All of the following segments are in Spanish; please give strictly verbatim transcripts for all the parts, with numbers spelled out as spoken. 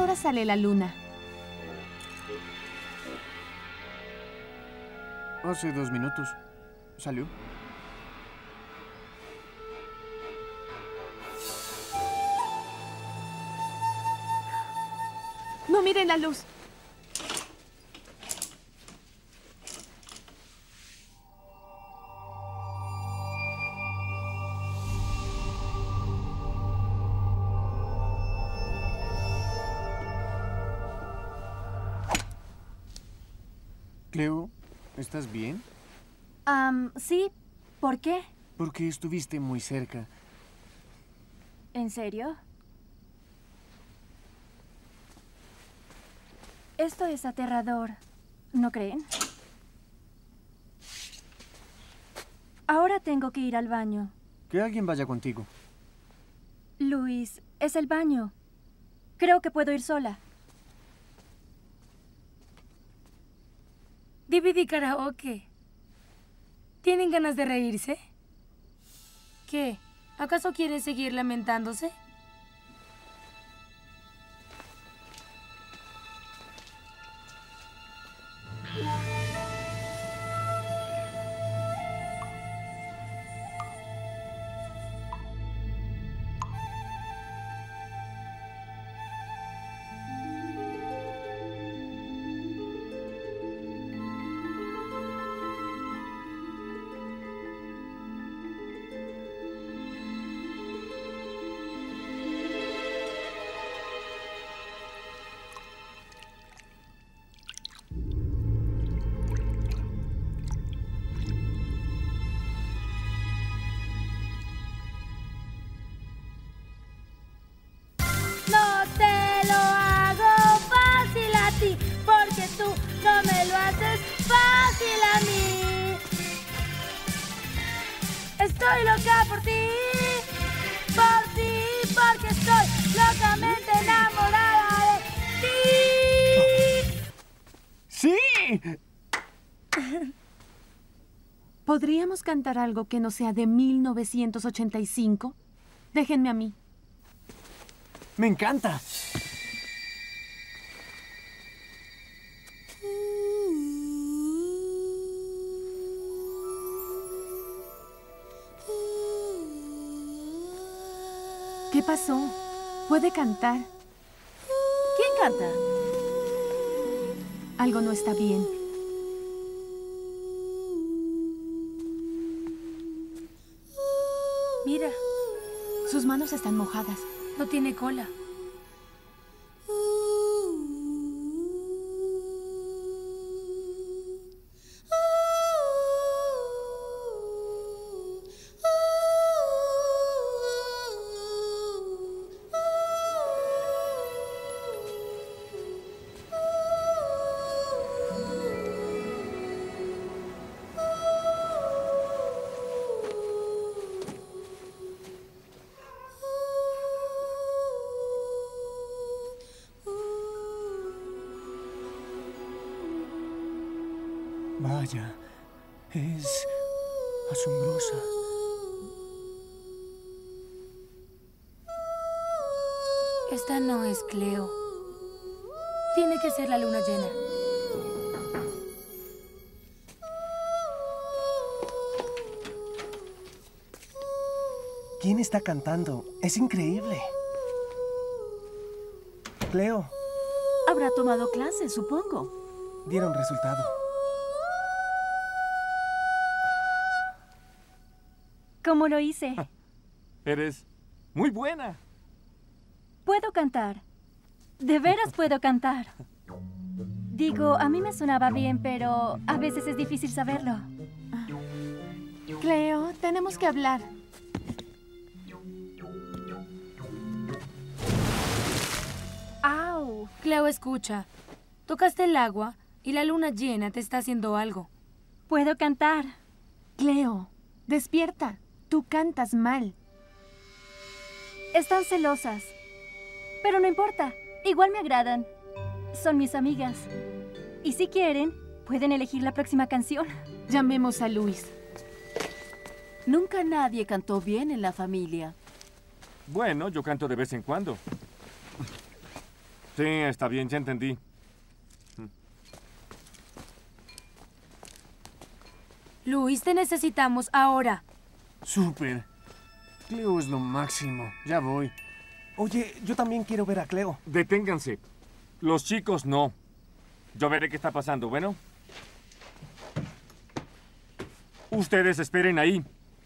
hora sale la luna? Hace dos minutos. Salió. No miren la luz. Cleo, ¿estás bien? Um, sí. ¿Por qué? Porque estuviste muy cerca. ¿En serio? Esto es aterrador, ¿no creen? Ahora tengo que ir al baño. Que alguien vaya contigo. Luis, es el baño. Creo que puedo ir sola. D V D karaoke. ¿Tienen ganas de reírse? ¿Qué? ¿Acaso quieren seguir lamentándose? No te lo hago fácil a ti, porque tú no me lo haces fácil a mí. Estoy loca por ti, por ti, porque estoy locamente enamorada de ti. ¡Sí! ¿Podríamos cantar algo que no sea de mil novecientos ochenta y cinco? Déjenme a mí. ¡Me encanta! ¿Qué pasó? ¿Puede cantar? ¿Quién canta? Algo no está bien. Mira, Sus manos están mojadas. no tiene cola. Vaya, es asombrosa. Esta no es Cleo. Tiene que ser la luna llena. ¿Quién está cantando? Es increíble. Cleo, Habrá tomado clases, supongo. dieron resultado. ¿Cómo lo hice? Eres muy buena. Puedo cantar. De veras puedo cantar. Digo, a mí me sonaba bien, pero a veces es difícil saberlo. Cleo, tenemos que hablar. ¡Au! Cleo, escucha. Tocaste el agua y la luna llena te está haciendo algo. Puedo cantar. Cleo, despierta. Tú cantas mal. Están celosas. Pero no importa. Igual me agradan. Son mis amigas. Y si quieren, pueden elegir la próxima canción. Llamemos a Luis. Nunca nadie cantó bien en la familia. Bueno, yo canto de vez en cuando. Sí, está bien, ya entendí. Luis, te necesitamos ahora. Súper. Cleo es lo máximo. Ya voy. Oye, yo también quiero ver a Cleo. Deténganse. Los chicos no. Yo veré qué está pasando, ¿bueno? Ustedes esperen ahí.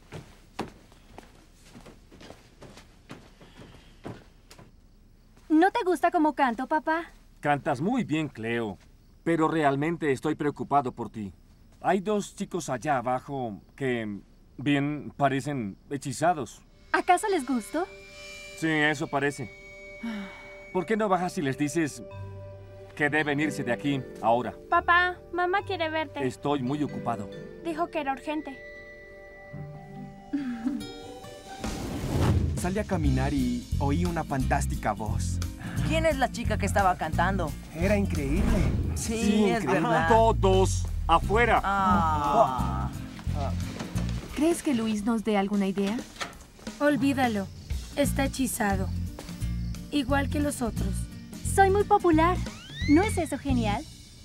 ¿No te gusta cómo canto, papá? Cantas muy bien, Cleo. Pero realmente estoy preocupado por ti. Hay dos chicos allá abajo que, bien, parecen hechizados. ¿Acaso les gusto? Sí, eso parece. ¿Por qué no bajas y les dices que deben irse de aquí ahora? Papá, mamá quiere verte. Estoy muy ocupado. Dijo que era urgente. Salí a caminar y oí una fantástica voz. ¿Quién es la chica que estaba cantando? Era increíble. Sí, Sí, es increíble. verdad. Todos afuera. Ah. ¿Crees que Luis nos dé alguna idea? Olvídalo. Está hechizado. Igual que los otros. Soy muy popular. ¿No es eso genial?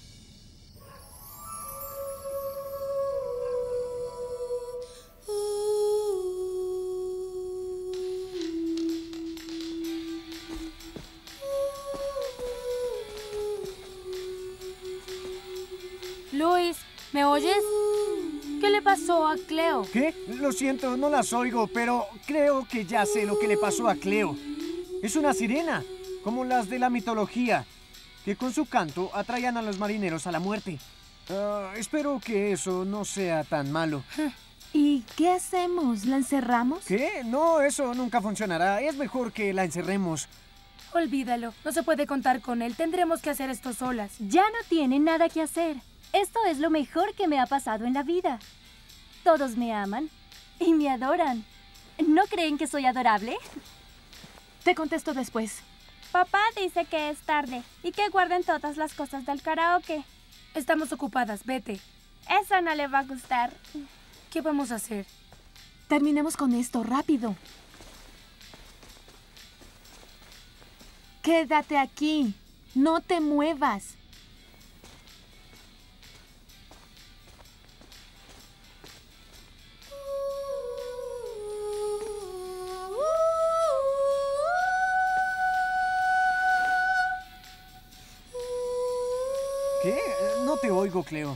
Luis, ¿me oyes? ¿Qué le pasó a Cleo? ¿Qué? Lo siento, no las oigo, pero creo que ya sé lo que le pasó a Cleo. Es una sirena, como las de la mitología, que con su canto atraían a los marineros a la muerte. Ah, espero que eso no sea tan malo. ¿Y qué hacemos? ¿La encerramos? ¿Qué? No, eso nunca funcionará. Es mejor que la encerremos. Olvídalo. No se puede contar con él. Tendremos que hacer esto solas. Ya no tienen nada que hacer. Esto es lo mejor que me ha pasado en la vida. Todos me aman y me adoran. ¿No creen que soy adorable? Te contesto después. Papá dice que es tarde y que guarden todas las cosas del karaoke. Estamos ocupadas. Vete. Eso no le va a gustar. ¿Qué vamos a hacer? Terminemos con esto rápido. Quédate aquí. No te muevas. ¿Qué? No te oigo, Cleo.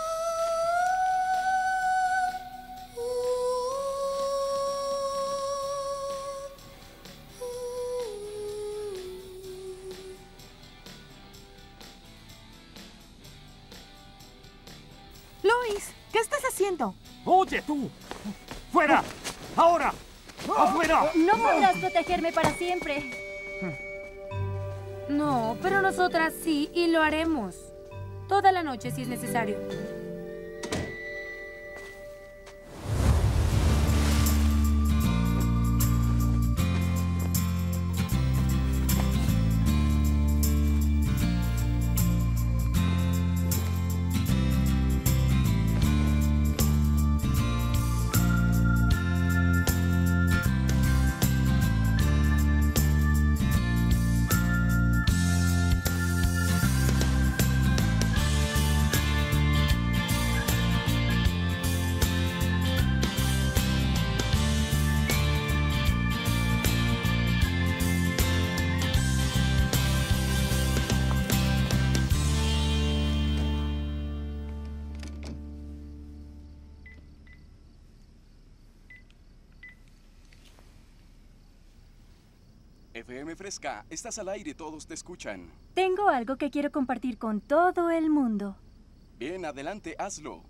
Luis, ¿qué estás haciendo? ¡Oye, tú! ¡Fuera! ¡Ahora! ¡Afuera! No podrás protegerme para siempre. No, pero nosotras sí y lo haremos. Toda la noche si es necesario. F M Fresca, estás al aire, todos te escuchan. Tengo algo que quiero compartir con todo el mundo. Bien, adelante, hazlo.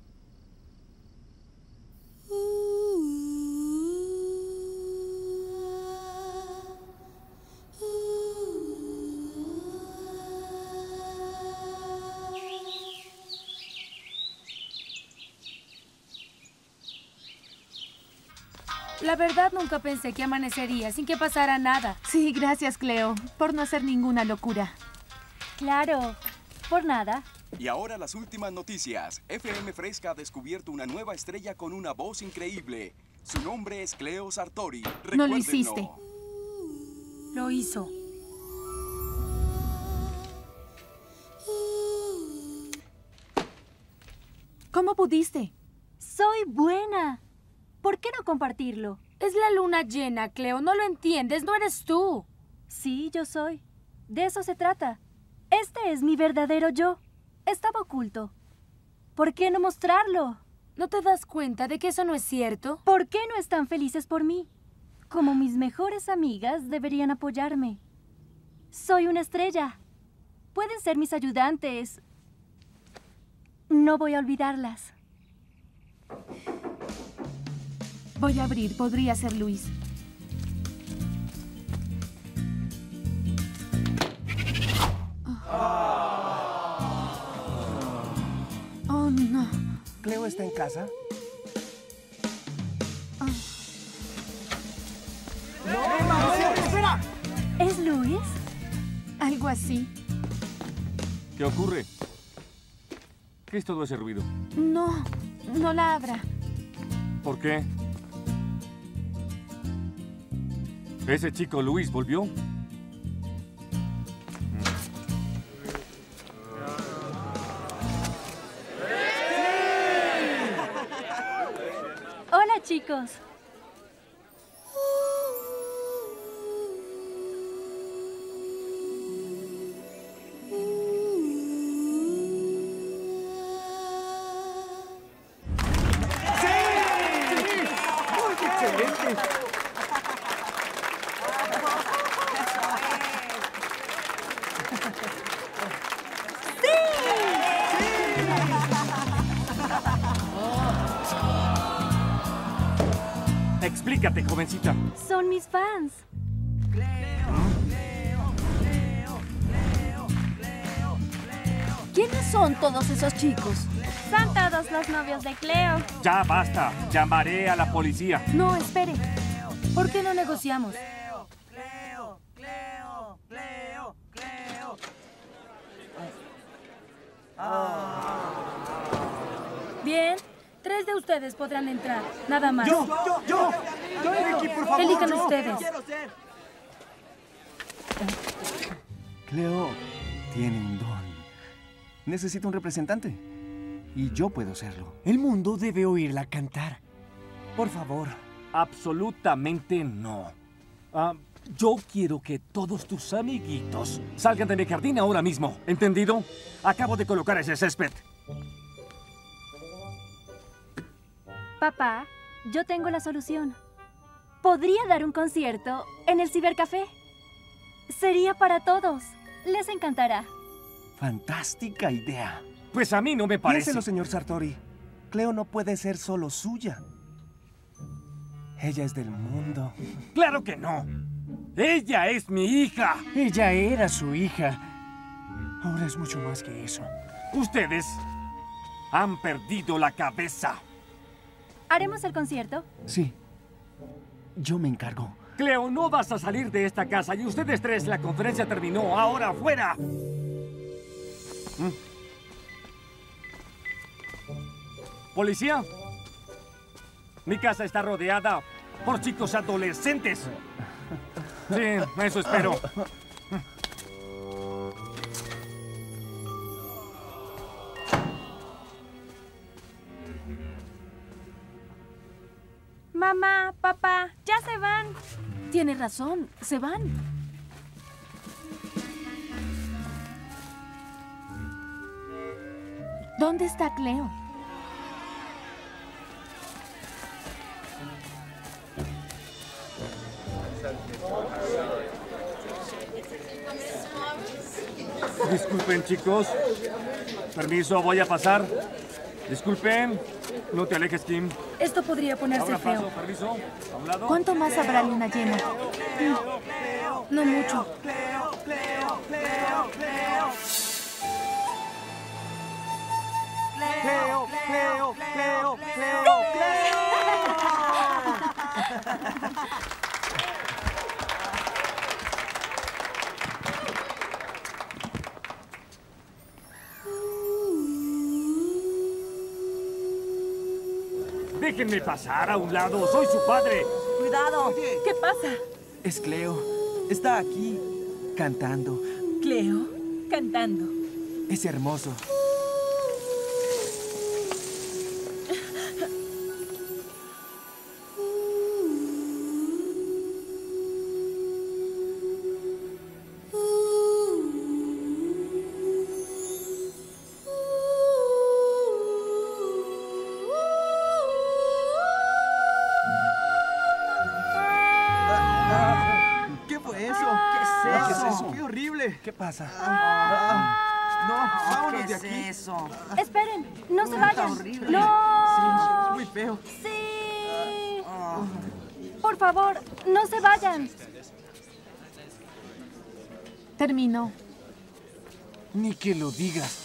La verdad nunca pensé que amanecería sin que pasara nada. Sí, gracias, Cleo, por no hacer ninguna locura. Claro, por nada. Y ahora las últimas noticias. F M Fresca ha descubierto una nueva estrella con una voz increíble. Su nombre es Cleo Sartori. No lo hiciste. Lo hizo. ¿Cómo pudiste? Soy buena. ¿Por qué no compartirlo? Es la luna llena, Cleo. No lo entiendes. No eres tú. Sí, yo soy. De eso se trata. Este es mi verdadero yo. Estaba oculto. ¿Por qué no mostrarlo? ¿No te das cuenta de que eso no es cierto? ¿Por qué no están felices por mí? Como mis mejores amigas deberían apoyarme. Soy una estrella. Pueden ser mis ayudantes. No voy a olvidarlas. Voy a abrir. Podría ser Luis. Oh, no. ¿Cleo está en casa? ¿Es Luis? Algo así. ¿Qué ocurre? ¿Qué es todo ese ruido? No, no la abra. ¿Por qué? ¿Ese chico Luis volvió? Hola, chicos. Explícate, jovencita. Son mis fans. ¿Quiénes son todos esos chicos? Son todos los novios de Cleo. Ya basta. Llamaré a la policía. No, espere. ¿Por qué no negociamos? Bien, tres de ustedes podrán entrar, nada más. ¡Yo! ¡Yo! ¡Yo! ¡Yo, Ricky, por favor! Elijan yo. ustedes. Cleo tiene un don. Necesita un representante. Y yo puedo serlo. El mundo debe oírla cantar. Por favor. Absolutamente no. Ah, yo quiero que todos tus amiguitos salgan de mi jardín ahora mismo. ¿Entendido? Acabo de colocar ese césped. Papá, yo tengo la solución. Podría dar un concierto en el cibercafé. Sería para todos. Les encantará. Fantástica idea. Pues a mí no me parece. Piénselo, señor Sartori. Cleo no puede ser solo suya. Ella es del mundo. ¡Claro que no! ¡Ella es mi hija! Ella era su hija. Ahora es mucho más que eso. Ustedes han perdido la cabeza. ¿Haremos el concierto? Sí. Yo me encargo. Cleo, no vas a salir de esta casa y ustedes tres, la conferencia terminó. ¡Ahora fuera! ¿Mm? ¿Policía? Mi casa está rodeada por chicos adolescentes. Sí, eso espero. Mamá, papá, ya se van. Tienes razón, se van. ¿Dónde está Cleo? Disculpen, chicos. Permiso, voy a pasar. Disculpen. No te alejes, Kim. Esto podría ponerse Ahora feo. paso, permiso. A un lado. ¿Cuánto más habrá luna llena? No mucho. Cleo, Cleo, Cleo, Cleo, Cleo. Déjenme pasar a un lado. Soy su padre. ¡Cuidado! ¿Qué pasa? Es Cleo. Está aquí, cantando. Cleo, cantando. Es hermoso. ¿Qué? ¿Qué pasa? Ah, no, vámonos ¿qué de es aquí. eso? Esperen, no se Está vayan. horrible. No. Sí, muy feo. Sí. Ah. Por favor, no se vayan. Termino. Ni que lo digas.